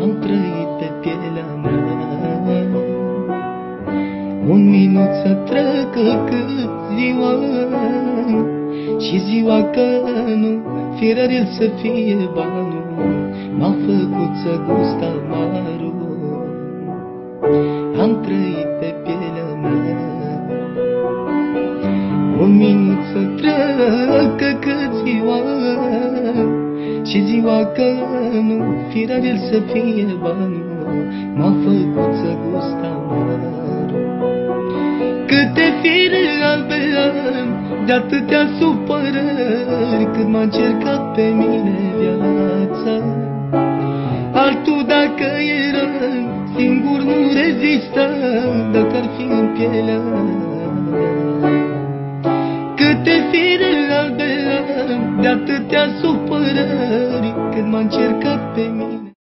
am trăit pe pielea mea. Un minut să treacă cât ziua, și ziua că nu, firarel să fie banul, m-a făcut să gust amarul. Am trăit pe pielea mea. Un minut să treacă cât ziua, și ziua că nu, firarel să fie banul, m-a făcut să gust amarul. Câte fire albe am de atâtea supărări, când m-a încercat pe mine viața. Altul dacă era singur nu rezista, dacă ar fi în pielea mea. Câte fire albe am de atâtea supărări, când m-a încercat